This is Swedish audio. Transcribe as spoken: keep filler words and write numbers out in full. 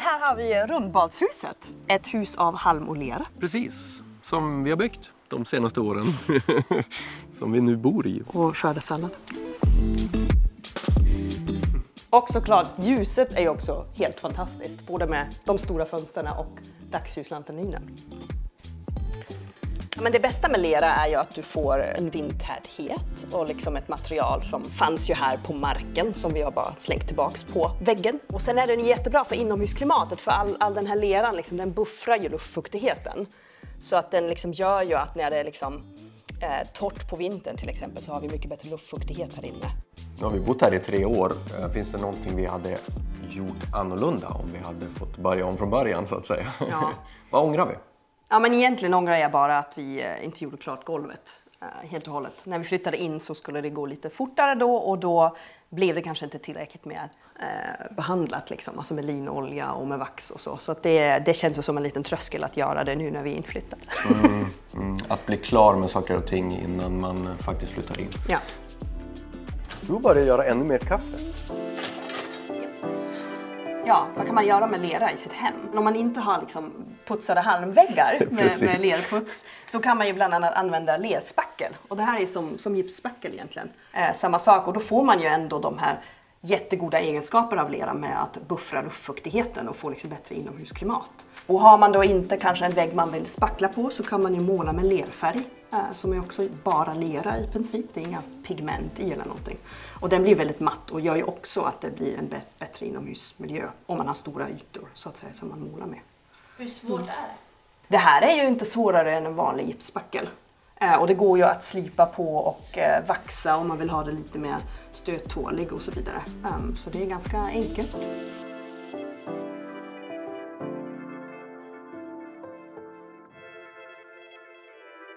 här har vi Rundbadshuset. Ett hus av halm och lera. Precis, som vi har byggt de senaste åren. Som vi nu bor i. Och skördesallad. Och såklart, ljuset är ju också helt fantastiskt. Både med de stora fönstren och dagsljuslanternen. Men det bästa med lera är ju att du får en vindtäthet och liksom ett material som fanns ju här på marken som vi har bara slängt tillbaks på väggen. Och sen är den jättebra för inomhusklimatet, för all, all den här leran liksom, den buffrar ju luftfuktigheten. Så att den liksom gör ju att när det är liksom, eh, torrt på vintern till exempel så har vi mycket bättre luftfuktighet här inne. Nu har vi bott här i tre år. Finns det någonting vi hade gjort annorlunda om vi hade fått börja om från början så att säga? Ja. Vad ångrar vi? Ja, men egentligen ångrar jag bara att vi inte gjorde klart golvet eh, helt och hållet. När vi flyttade in så skulle det gå lite fortare då och då blev det kanske inte tillräckligt med eh, behandlat liksom, alltså med linolja och med vax och så. Så att det, det känns ju som en liten tröskel att göra det nu när vi är inflyttade. Mm, mm. Att bli klar med saker och ting innan man faktiskt flyttar in. Ja. Du börjar göra ännu mer kaffe. Ja, vad kan man göra med lera i sitt hem? Om man inte har liksom putsade halmväggar med, med lerputs så kan man ju bland annat använda lerspackel. Och det här är som, som gipsspackel egentligen. Eh, samma sak, och då får man ju ändå de här jättegoda egenskaper av lera med att buffra luftfuktigheten och få liksom bättre inomhusklimat. Och har man då inte kanske en vägg man vill spackla på så kan man ju måla med lerfärg. Eh, som är också bara lera i princip, det är inga pigment i eller någonting. Och den blir väldigt matt och gör ju också att det blir en bättre inomhusmiljö om man har stora ytor så att säga som man målar med. Hur svårt är det? Det här är ju inte svårare än en vanlig gipsspackel. Eh, och det går ju att slipa på och eh, vaxa om man vill ha det lite mer stöttålig och så vidare. Um, så det är ganska enkelt.